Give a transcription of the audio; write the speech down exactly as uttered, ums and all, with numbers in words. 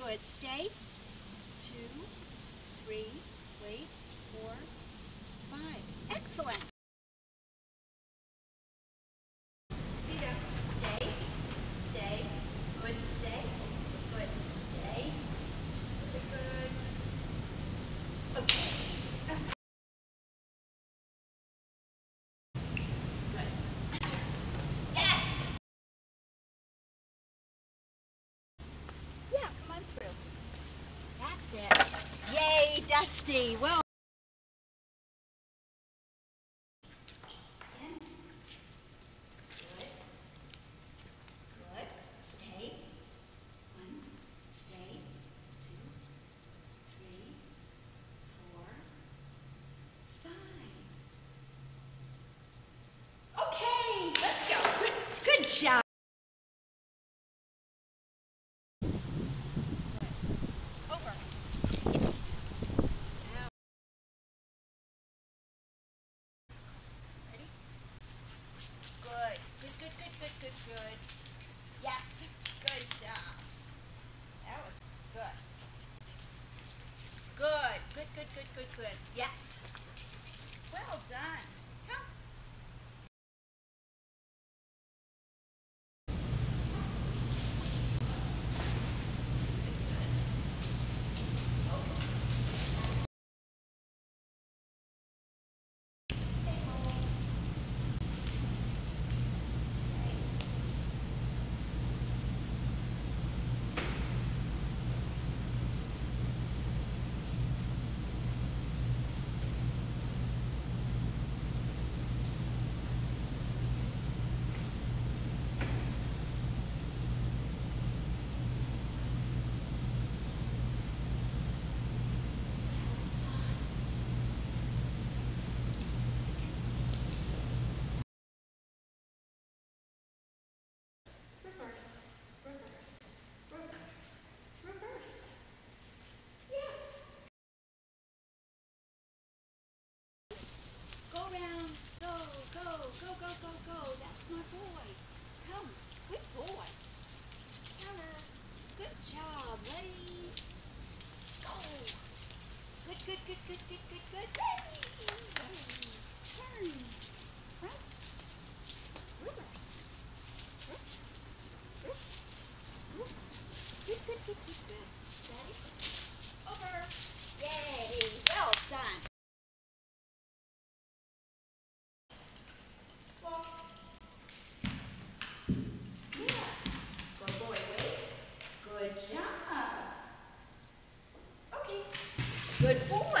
Good. Stay. Two, three, wait, four, five. Excellent. Feet up. Stay. Stay. Good. Stay. Good. Stay. Really good. Okay. Good. Under. Yes! Yeah, come on through. That's it. Yay, Dusty. Well. In. Good. Good. Stay. One. Stay. Two. Three. Four. Five. Okay, let's go. Good, good job. Over. Yes. Now. Ready? Good. Good, good, good, good, good, good. Yes. Good job. That was good. Good. Good, good, good, good, good. Yes. Well done. Come. Reverse, reverse, reverse, reverse. Yes. Go round. Go, go, go, go, go, go. That's my boy. Come. Good boy. Counter. Good job. Ready? Go. Good, good, good, good, good, good, good. Ready. Turn. Front. Reverse. Reverse. Reverse. Reverse. Good, good, good, good, good. Ready? Over. Yay. Well done. Walk. Yeah. Good boy. Wait. Good job. Okay. Good boy.